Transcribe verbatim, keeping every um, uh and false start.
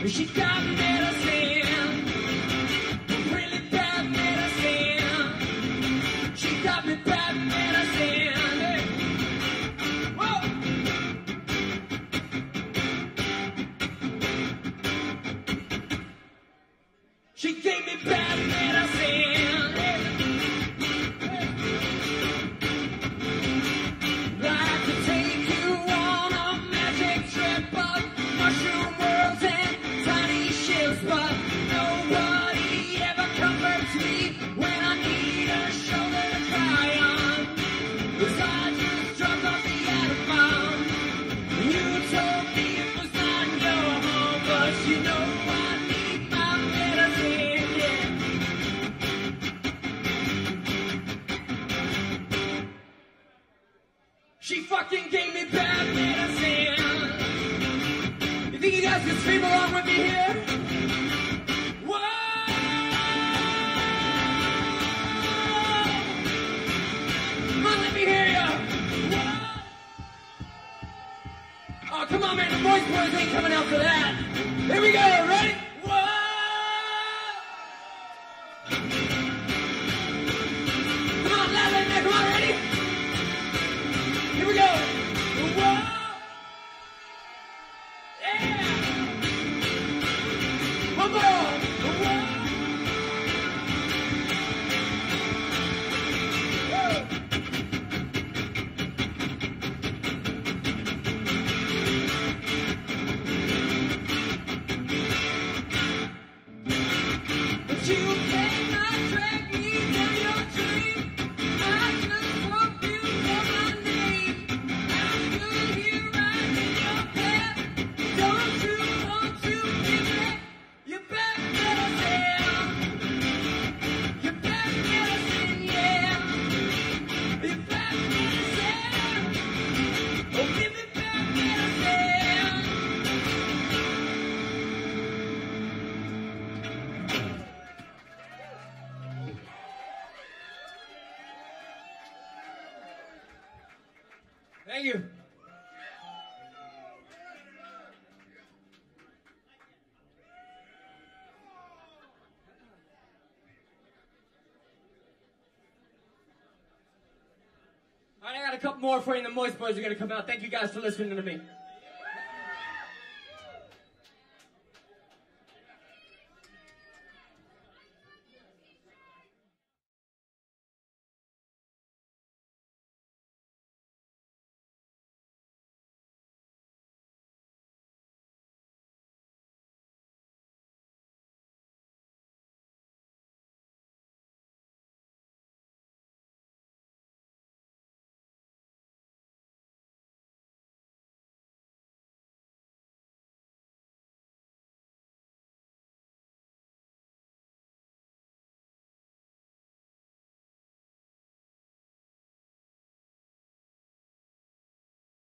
She got medicine, really bad medicine. She got me bad medicine. Hey. Whoa. She gave me bad medicine. Hey. Hey. Like to take you on a magic trip of mushroom worlds and tiny ships, but nobody ever comforts me when I need a shoulder to cry on. 'Cause I just dropped off the atom bomb. You told me it was not your home, but you know I need my medicine, yeah. She fucking gave me bad medicine. You think you guys can scream along with me here? Whoa! Come on, let me hear ya. Whoa! Oh, come on, man, the voice boys ain't coming out for that. Here we go, ready? Whoa! Come on, loud, loud, come on, ready? Here we go. Whoa! Yeah! One more. Whoa! Woo! But you cannot drag me down your dream. I just hope you know my name. I'm still here right in your bed. Don't you want to give me your back medicine? Your back medicine, yeah. Your back medicine. Oh, give me back medicine. Thank you. All right, I got a couple more for you, and the Moist Boys are going to come out. Thank you guys for listening to me.